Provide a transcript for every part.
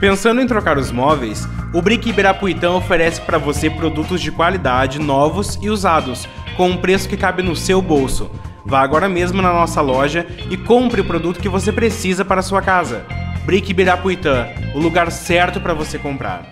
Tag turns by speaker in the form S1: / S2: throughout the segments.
S1: Pensando em trocar os móveis, o Brick Ibirapuitã oferece para você produtos de qualidade, novos e usados, com um preço que cabe no seu bolso. Vá agora mesmo na nossa loja e compre o produto que você precisa para a sua casa. Brick Ibirapuitã, o lugar certo para você comprar.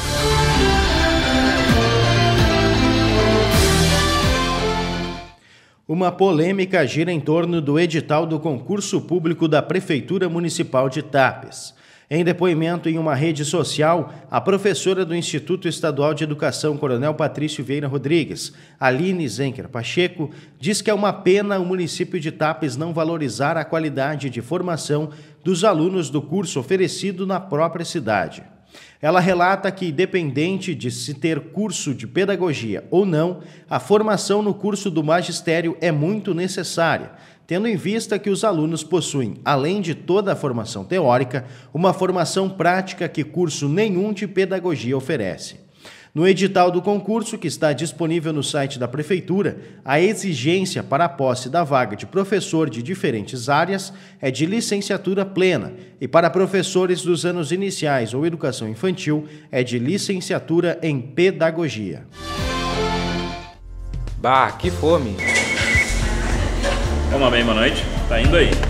S2: Uma polêmica gira em torno do edital do concurso público da Prefeitura Municipal de Tapes. Em depoimento em uma rede social, a professora do Instituto Estadual de Educação Coronel Patrício Vieira Rodrigues, Aline Zenker Pacheco, diz que é uma pena o município de Tapes não valorizar a qualidade de formação dos alunos do curso oferecido na própria cidade. Ela relata que, independente de se ter curso de pedagogia ou não, a formação no curso do magistério é muito necessária, tendo em vista que os alunos possuem, além de toda a formação teórica, uma formação prática que curso nenhum de pedagogia oferece. No edital do concurso, que está disponível no site da Prefeitura, a exigência para a posse da vaga de professor de diferentes áreas é de licenciatura plena e para professores dos anos iniciais ou educação infantil é de licenciatura em pedagogia.
S3: Bah, que fome!
S4: Vamos bem, boa noite. Tá indo aí.